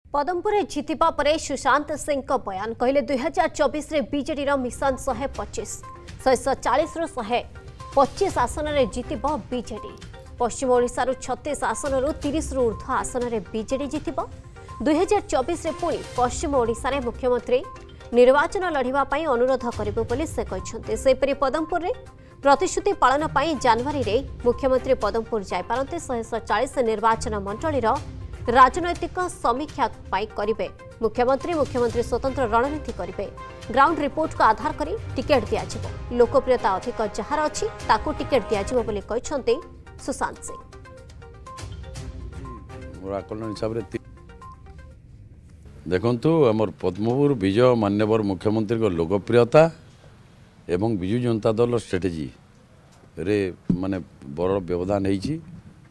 पदमपुर जितिबा परे सुशांत सिंह का बयान कहले 2024 रे बीजेडी रो मिशन 125 140 रु 125 आसन रे जितिबो बीजेडी। पश्चिम ओडिसा रु 36 आसन रु 30 रु ऊर्ध्व आसन रे बीजेडी जितिबो। 2024 रे पुणी पश्चिम ओडिसा रे मुख्यमंत्री निर्वाचन लढ़िबा पई अनुरोध करिबो बोली से कहछन्ते। सेपरि पदमपुर रे प्रतिश्रुति पालन पई जनवरी रे मुख्यमंत्री पदमपुर जाय पारंते। 140 निर्वाचन मंडली रो राजनैतिक समीक्षा करेंगे मुख्यमंत्री स्वतंत्र रणनीति करेंगे। ग्राउंड रिपोर्ट को आधार करी टिकेट दिया लोकप्रियता अधिक जार अच्छी ताकू टिकेट दिया बोली कहते सुशांत सिंह। हिसाब से देखु आमर पद्मपुर विजय मान्यवर मुख्यमंत्री को लोकप्रियता एवं विजु जनता दल स्ट्रेटेजी रे माने बड़ व्यवधान होती।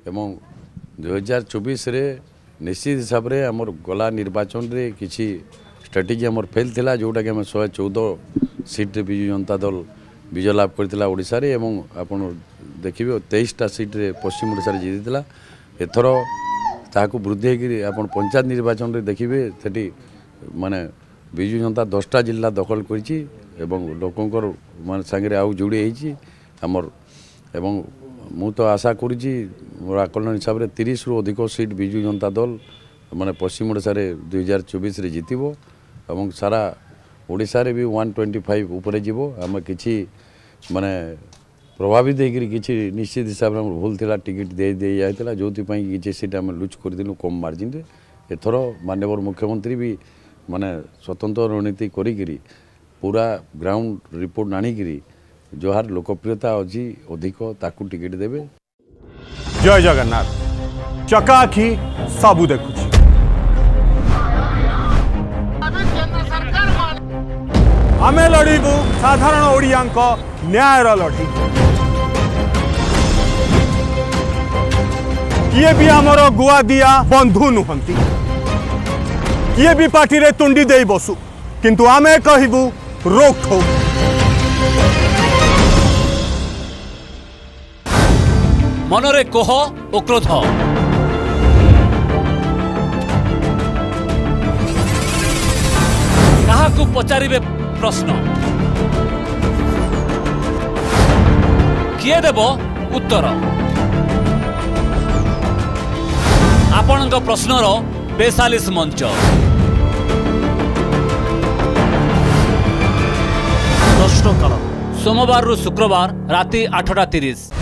2024 रे निश्चित हिसाब से आमर गला निर्वाचन रे किसी स्ट्रेटेजी आमर फेल थिला जोटा कि आम 114 सीट विजु जनता दल विजय लाभ करथिला ओडिसा रे एवं आपण देखिबे 23टा सीट रे पश्चिम ओडिसा रे जीतिला। एथर ताकू वृद्धि होगी आपण पंचायत निर्वाचन रे देखिबे सेठी माने विजु जनता 10टा जिला दखल करिछि एवं लोकंकर मान संगे आउ जोड़ी होइछि आमर एवं मु तो आशा करुँची मोर आकलन हिसाब से 30 रु अधिक सीट विजु जनता दल माने पश्चिम ओडिशा रे 2024 रे जितिबो एवं सारा ओडिशा रे भी 125 ऊपर जीवो। आम किछि माने प्रभावित देकरी किछि निश्चित हिसाब से भूल थिला टिकट दे दे जायतिला जोथि पई किछि सीट हम लूज कर दिनु कम मार्जिन रे। एथर माननीय मुख्यमंत्री भी माने स्वतंत्र रणनीति करिकरी पूरा ग्राउंड रिपोर्ट आनिकरी जोहार लोकप्रियता अच्छी अधिक ताकू टिकेट देवे। जय जगन्नाथ चकाखी सबू देखु आमे लड़ीबू साधारण ओडियांक न्यायर लड़ी। किए भी आमर गुआ दिया बंधु नुहंती किए भी पार्टी रे तुंडी दे बसु किंतु आमे कहबू रोक ठोक। मनरे कोह और क्रोध काहाकू पचारिबे प्रश्न किए देबो उत्तर। आपणक प्रश्नर 42 मंच प्रश्नकाल सोमवार रु शुक्रवार राति 8:30।